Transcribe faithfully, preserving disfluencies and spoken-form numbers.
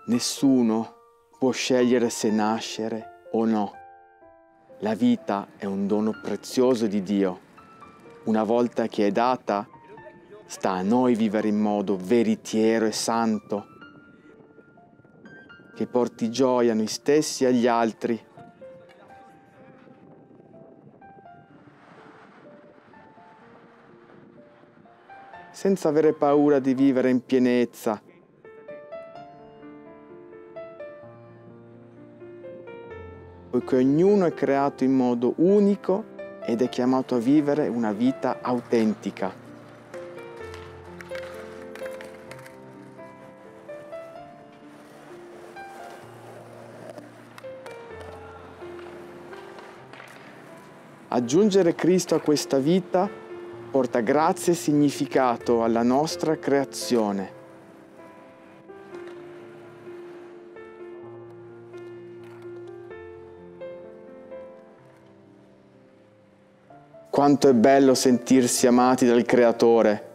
Nessuno può scegliere se nascere o no. La vita è un dono prezioso di Dio. Una volta che è data, sta a noi vivere in modo veritiero e santo, che porti gioia a noi stessi e agli altri. Senza avere paura di vivere in pienezza. Poiché ognuno è creato in modo unico ed è chiamato a vivere una vita autentica. Aggiungere Cristo a questa vita porta grazia e significato alla nostra creazione. Quanto è bello sentirsi amati dal Creatore.